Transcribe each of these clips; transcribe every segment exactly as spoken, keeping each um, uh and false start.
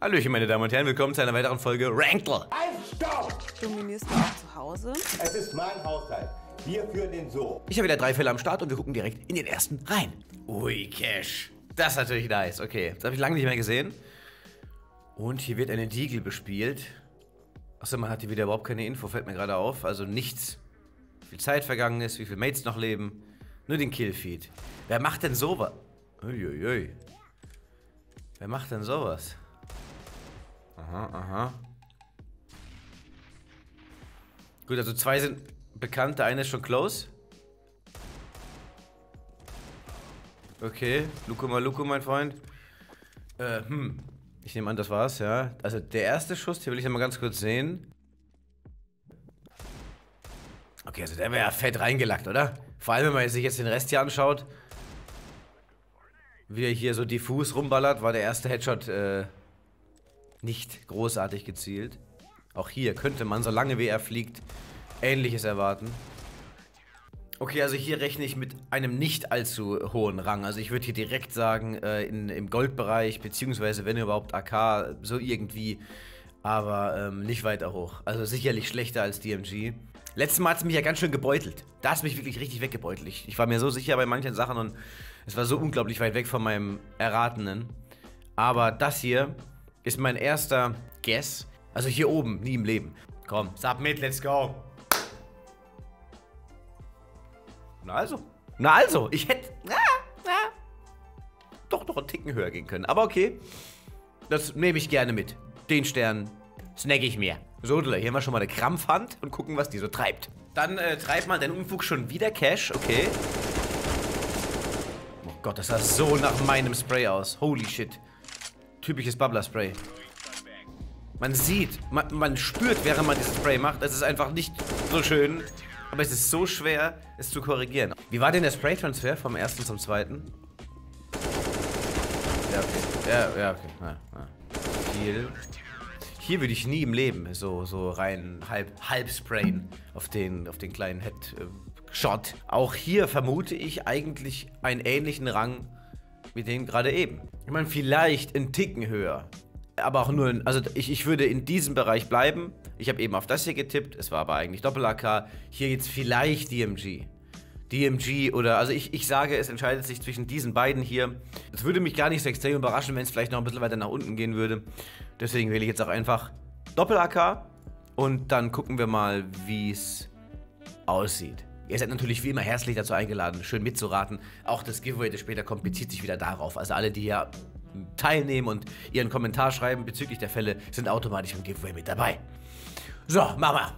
Hallöchen, meine Damen und Herren, willkommen zu einer weiteren Folge Ranked. Dominierst du auch zu Hause? Es ist mein Haushalt. Wir führen den so. Ich habe wieder drei Fälle am Start und wir gucken direkt in den ersten rein. Ui, Cash. Das ist natürlich nice. Okay, das habe ich lange nicht mehr gesehen. Und hier wird eine Deagle bespielt. Achso, man hat hier wieder überhaupt keine Info, fällt mir gerade auf. Also nichts. Wie viel Zeit vergangen ist, wie viele Mates noch leben. Nur den Killfeed. Wer macht denn sowas? Uiuiui. Wer macht denn sowas? Aha, aha. Gut, also zwei sind bekannt, der eine ist schon close. Okay, Luko mal Luko, mein Freund. Äh, hm. Ich nehme an, das war's, ja. Also der erste Schuss, hier will ich noch mal ganz kurz sehen. Okay, also der wäre ja fett reingelackt, oder? Vor allem, wenn man sich jetzt den Rest hier anschaut. Wie er hier so diffus rumballert, war der erste Headshot äh, nicht großartig gezielt. Auch hier könnte man, solange wie er fliegt, Ähnliches erwarten. Okay, also hier rechne ich mit einem nicht allzu hohen Rang. Also ich würde hier direkt sagen, äh, in, im Goldbereich, beziehungsweise wenn überhaupt A K, so irgendwie, aber ähm, nicht weiter hoch. Also sicherlich schlechter als D M G. Letztes Mal hat es mich ja ganz schön gebeutelt. Da hat es mich wirklich richtig weggebeutelt. Ich, ich war mir so sicher bei manchen Sachen und es war so unglaublich weit weg von meinem Erratenen. Aber das hier ist mein erster Guess. Also hier oben, nie im Leben. Komm, submit, let's go. Na also. Na also, ich hätte na, na, doch noch einen Ticken höher gehen können. Aber okay, das nehme ich gerne mit. Den Stern snacke ich mir. So, hier haben wir schon mal eine Krampfhand und gucken, was die so treibt. Dann äh, treibt man den Unfug schon wieder Cash, okay. Oh Gott, das sah so nach meinem Spray aus. Holy shit. Typisches Bubbler-Spray. Man sieht, man, man spürt, während man dieses Spray macht, es ist einfach nicht so schön. Aber es ist so schwer, es zu korrigieren. Wie war denn der Spray-Transfer vom ersten zum zweiten? Ja, okay. Ja, ja, okay. Ja, ja. Viel. Hier würde ich nie im Leben so, so rein halb, halb sprayen auf den, auf den kleinen Headshot. Auch hier vermute ich eigentlich einen ähnlichen Rang wie den gerade eben. Ich meine, vielleicht einen Ticken höher. Aber auch nur, also ich, ich würde in diesem Bereich bleiben. Ich habe eben auf das hier getippt, es war aber eigentlich Doppel-A K. Hier jetzt vielleicht D M G. D M G oder, also ich, ich sage, es entscheidet sich zwischen diesen beiden hier. Es würde mich gar nicht so extrem überraschen, wenn es vielleicht noch ein bisschen weiter nach unten gehen würde. Deswegen wähle ich jetzt auch einfach Doppel-A K und dann gucken wir mal, wie es aussieht. Ihr seid natürlich wie immer herzlich dazu eingeladen, schön mitzuraten. Auch das Giveaway, das später kommt, bezieht sich wieder darauf. Also alle, die hier teilnehmen und ihren Kommentar schreiben bezüglich der Fälle, sind automatisch im Giveaway mit dabei. So, Mama.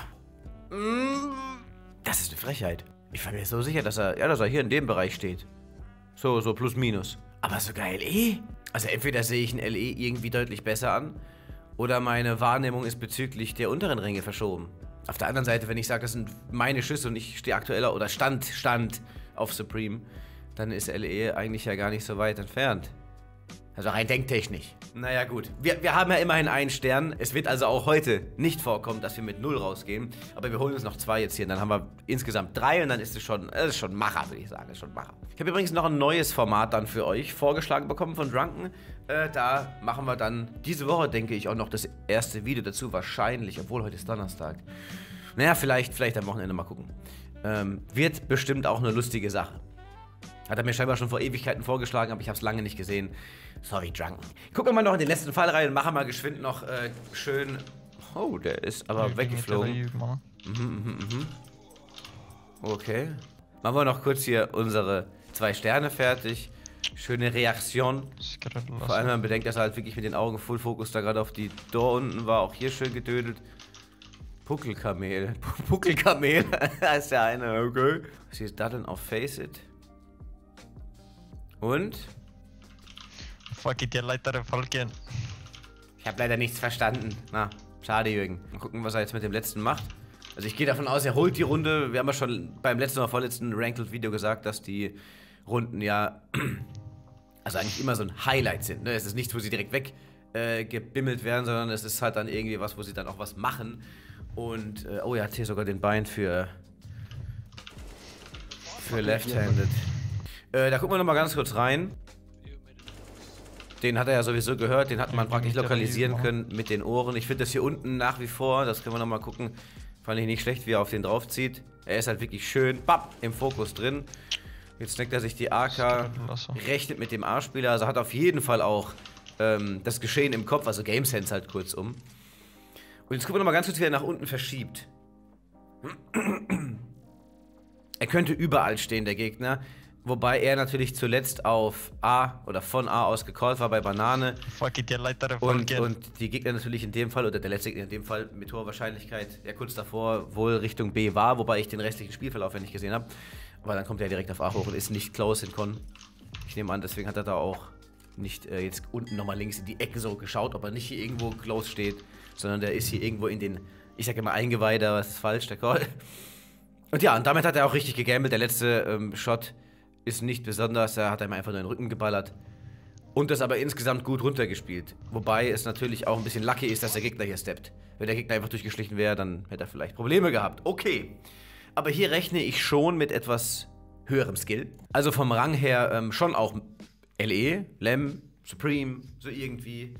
Das ist eine Frechheit. Ich war mir so sicher, dass er, ja, dass er hier in dem Bereich steht. So, so plus minus. Aber sogar L E? Also entweder sehe ich ein L E irgendwie deutlich besser an, oder meine Wahrnehmung ist bezüglich der unteren Ränge verschoben. Auf der anderen Seite, wenn ich sage, das sind meine Schüsse und ich stehe aktuell oder stand, stand auf Supreme, dann ist L E eigentlich ja gar nicht so weit entfernt. Also rein denktechnisch. Naja gut, wir, wir haben ja immerhin einen Stern. Es wird also auch heute nicht vorkommen, dass wir mit null rausgehen. Aber wir holen uns noch zwei jetzt hier und dann haben wir insgesamt drei und dann ist es schon, es ist schon Macher, würde ich sagen. Es ist schon Macher. Ich habe übrigens noch ein neues Format dann für euch vorgeschlagen bekommen von Drunken. Äh, da machen wir dann diese Woche, denke ich, auch noch das erste Video dazu. Wahrscheinlich, obwohl heute ist Donnerstag. Naja, vielleicht, vielleicht am Wochenende mal gucken. Ähm, wird bestimmt auch eine lustige Sache. Hat er mir scheinbar schon vor Ewigkeiten vorgeschlagen, aber ich habe es lange nicht gesehen. Sorry, Drunken. Gucken wir mal noch in den letzten Fall rein und machen mal geschwind noch äh, schön... Oh, der ist aber ja, weggeflogen. Mhm, mhm, mhm. Okay. Machen wir noch kurz hier unsere zwei Sterne fertig. Schöne Reaktion. Vor allem, wenn man bedenkt, dass er halt wirklich mit den Augen Full Focus da gerade auf die Door unten war. Auch hier schön gedödelt. Puckelkamel. Puckelkamel. Da ist der eine, okay. Was ist da denn auf Face It? Und? Fuck it, dir leider Folgen. Ich habe leider nichts verstanden. Na, schade, Jürgen. Mal gucken, was er jetzt mit dem letzten macht. Also ich gehe davon aus, er holt die Runde. Wir haben ja schon beim letzten oder vorletzten Ranked-Video gesagt, dass die Runden ja also eigentlich immer so ein Highlight sind. Ne? Es ist nichts, wo sie direkt weggebimmelt äh, werden, sondern es ist halt dann irgendwie was, wo sie dann auch was machen. Und, äh, oh, er hat hier sogar den Bein für, für Left-Handed. Äh, da gucken wir nochmal ganz kurz rein. Den hat er ja sowieso gehört, den hat man praktisch lokalisieren können mit den Ohren. Ich finde das hier unten nach wie vor, das können wir nochmal gucken, fand ich nicht schlecht, wie er auf den draufzieht. Er ist halt wirklich schön, bapp, im Fokus drin. Jetzt snackt er sich die A K, rechnet mit dem A-Spieler, also hat auf jeden Fall auch ähm, das Geschehen im Kopf, also Game Sense halt kurzum. Und jetzt gucken wir nochmal ganz kurz, wie er nach unten verschiebt. Er könnte überall stehen, der Gegner. Wobei er natürlich zuletzt auf A oder von A aus gecallt war bei Banane. Und, und die Gegner natürlich in dem Fall, oder der letzte Gegner in dem Fall mit hoher Wahrscheinlichkeit, ja kurz davor wohl Richtung B war, wobei ich den restlichen Spielverlauf ja nicht gesehen habe. Aber dann kommt er direkt auf A hoch und ist nicht close in Con. Ich nehme an, deswegen hat er da auch nicht äh, jetzt unten nochmal links in die Ecke so geschaut, ob er nicht hier irgendwo close steht, sondern der ist hier irgendwo in den, ich sag immer Eingeweide, was ist falsch, der Call. Und ja, und damit hat er auch richtig gegambelt. Der letzte ähm, Shot ist nicht besonders, er hat ihm einfach nur den Rücken geballert. Und das aber insgesamt gut runtergespielt. Wobei es natürlich auch ein bisschen lucky ist, dass der Gegner hier steppt. Wenn der Gegner einfach durchgeschlichen wäre, dann hätte er vielleicht Probleme gehabt. Okay. Aber hier rechne ich schon mit etwas höherem Skill. Also vom Rang her ähm, schon auch L E, Lem, Supreme, so irgendwie.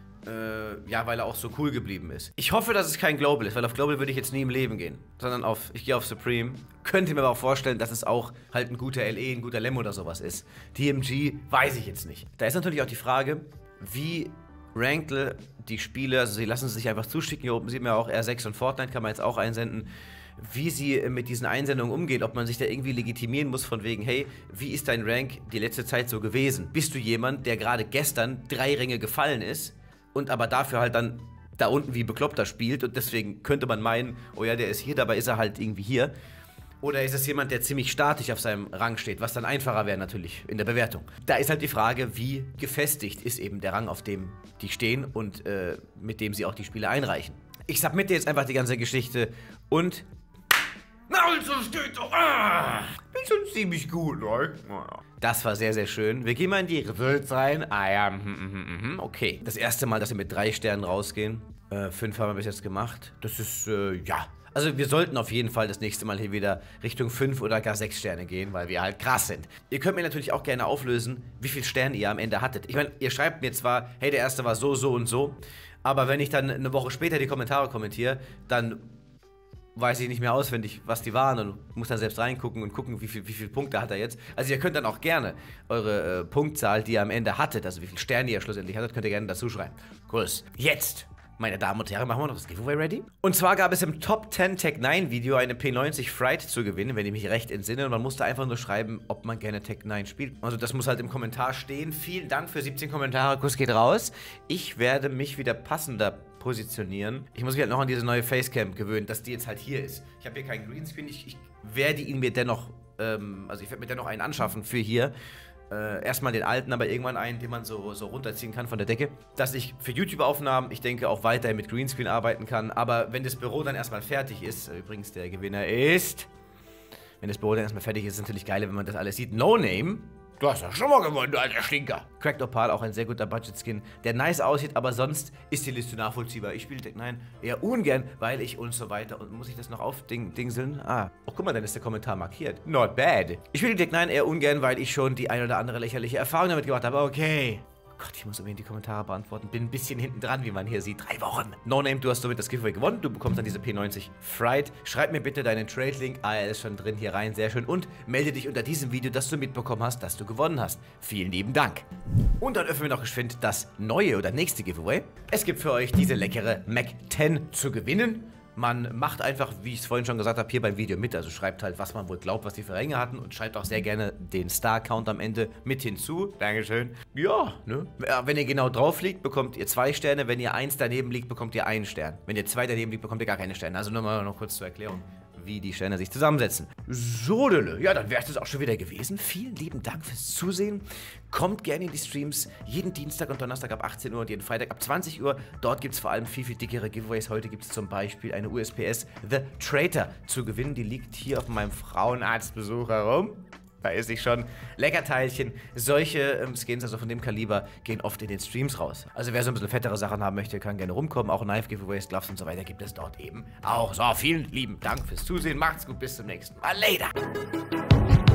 Äh, ja, weil er auch so cool geblieben ist. Ich hoffe, dass es kein Global ist, weil auf Global würde ich jetzt nie im Leben gehen. Sondern auf, ich gehe auf Supreme. Könnte mir aber auch vorstellen, dass es auch halt ein guter L E, ein guter Lem oder sowas ist. T M G weiß ich jetzt nicht. Da ist natürlich auch die Frage, wie Rankle die Spiele, also sie lassen sich einfach zuschicken. Hier oben sieht man ja auch R sechs und Fortnite kann man jetzt auch einsenden. Wie sie mit diesen Einsendungen umgeht, ob man sich da irgendwie legitimieren muss von wegen, hey, wie ist dein Rank die letzte Zeit so gewesen? Bist du jemand, der gerade gestern drei Ränge gefallen ist und aber dafür halt dann da unten wie Bekloppter spielt und deswegen könnte man meinen, oh ja, der ist hier, dabei ist er halt irgendwie hier. Oder ist es jemand, der ziemlich statisch auf seinem Rang steht, was dann einfacher wäre natürlich in der Bewertung. Da ist halt die Frage, wie gefestigt ist eben der Rang, auf dem die stehen und äh, mit dem sie auch die Spiele einreichen. Ich submitte jetzt einfach die ganze Geschichte und... Na, also steht doch. Ah, ist schon ziemlich gut, ne? Das war sehr, sehr schön. Wir gehen mal in die Results rein. Ah ja, mm, mm, mm, okay. Das erste Mal, dass wir mit drei Sternen rausgehen. Äh, fünf haben wir bis jetzt gemacht. Das ist, äh, ja. Also wir sollten auf jeden Fall das nächste Mal hier wieder Richtung fünf oder gar sechs Sterne gehen, weil wir halt krass sind. Ihr könnt mir natürlich auch gerne auflösen, wie viele Sterne ihr am Ende hattet. Ich meine, ihr schreibt mir zwar, hey, der erste war so, so und so. Aber wenn ich dann eine Woche später die Kommentare kommentiere, dann... weiß ich nicht mehr auswendig, was die waren und muss dann selbst reingucken und gucken, wie viel, wie viele Punkte hat er jetzt. Also ihr könnt dann auch gerne eure äh, Punktzahl, die ihr am Ende hattet, also wie viele Sterne ihr schlussendlich hattet, könnt ihr gerne dazu schreiben. Cool. Jetzt, meine Damen und Herren, machen wir noch das Giveaway ready? Und zwar gab es im Top zehn Tech neun Video eine P neunzig Fright zu gewinnen, wenn ich mich recht entsinne. Und man musste einfach nur schreiben, ob man gerne Tech neun spielt. Also das muss halt im Kommentar stehen. Vielen Dank für siebzehn Kommentare, Kuss geht raus. Ich werde mich wieder passender positionieren. Ich muss mich halt noch an diese neue Facecam gewöhnen, dass die jetzt halt hier ist. Ich habe hier keinen Greenscreen, ich, ich werde ihn mir dennoch, ähm, also ich werde mir dennoch einen anschaffen für hier. Äh, erstmal den alten, aber irgendwann einen, den man so, so runterziehen kann von der Decke. Dass ich für YouTube-Aufnahmen, ich denke, auch weiterhin mit Greenscreen arbeiten kann. Aber wenn das Büro dann erstmal fertig ist, übrigens der Gewinner ist, wenn das Büro dann erstmal fertig ist, ist es natürlich geil, wenn man das alles sieht. No Name. Du hast ja schon mal gewonnen, du alter Stinker. Cracked Opal, auch ein sehr guter Budget-Skin, der nice aussieht, aber sonst ist die Liste nachvollziehbar. Ich spiele Tech neun eher ungern, weil ich und so weiter. Und muss ich das noch aufdingseln? Ah, oh, guck mal, dann ist der Kommentar markiert. Not bad. Ich spiele Tech neun eher ungern, weil ich schon die ein oder andere lächerliche Erfahrung damit gemacht habe. Okay. Oh Gott, ich muss unbedingt die Kommentare beantworten. Bin ein bisschen hinten dran, wie man hier sieht. Drei Wochen. No Name, du hast somit das Giveaway gewonnen. Du bekommst dann diese P neunzig Fright. Schreib mir bitte deinen Trade-Link. Ah, er ist schon drin hier rein. Sehr schön. Und melde dich unter diesem Video, dass du mitbekommen hast, dass du gewonnen hast. Vielen lieben Dank. Und dann öffnen wir noch geschwind das neue oder nächste Giveaway. Es gibt für euch diese leckere Mac zehn zu gewinnen. Man macht einfach, wie ich es vorhin schon gesagt habe, hier beim Video mit. Also schreibt halt, was man wohl glaubt, was die für Ränge hatten. Und schreibt auch sehr gerne den Star-Count am Ende mit hinzu. Dankeschön. Ja, ne? Wenn ihr genau drauf liegt, bekommt ihr zwei Sterne. Wenn ihr eins daneben liegt, bekommt ihr einen Stern. Wenn ihr zwei daneben liegt, bekommt ihr gar keine Sterne. Also nur mal noch kurz zur Erklärung, wie die Sterne sich zusammensetzen. So, ja, dann wäre es das auch schon wieder gewesen. Vielen lieben Dank fürs Zusehen. Kommt gerne in die Streams. Jeden Dienstag und Donnerstag ab achtzehn Uhr und jeden Freitag ab zwanzig Uhr. Dort gibt es vor allem viel, viel dickere Giveaways. Heute gibt es zum Beispiel eine U S P S The Traitor zu gewinnen. Die liegt hier auf meinem Frauenarztbesuch herum. Da ist ich schon. Leckerteilchen. Solche ähm, Skins, also von dem Kaliber, gehen oft in den Streams raus. Also wer so ein bisschen fettere Sachen haben möchte, kann gerne rumkommen. Auch Knife-Giveaways, Gloves und so weiter gibt es dort eben auch. So, vielen lieben Dank fürs Zusehen. Macht's gut, bis zum nächsten Mal. Later.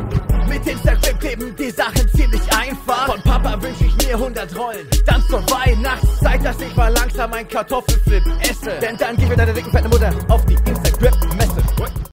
Mit Instagram kleben die Sachen ziemlich einfach. Von Papa wünsch ich mir hundert Rollen. Dann zur Weihnachtszeit, dass ich mal langsam ein Kartoffelflip esse. Denn dann gib mir deine dicken fette Mutter auf die